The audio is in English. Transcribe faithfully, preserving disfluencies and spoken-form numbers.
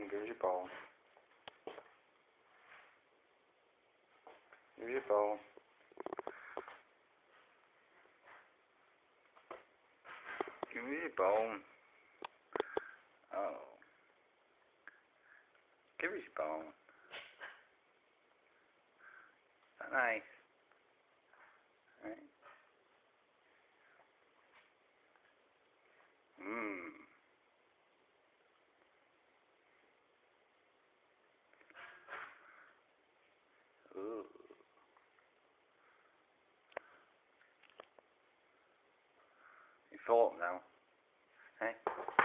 give us your bone. Give us your bone. Give me your bone. Oh. Give us your bone. Is that nice? Right. Mmm. Ooh. You thought now. Hey?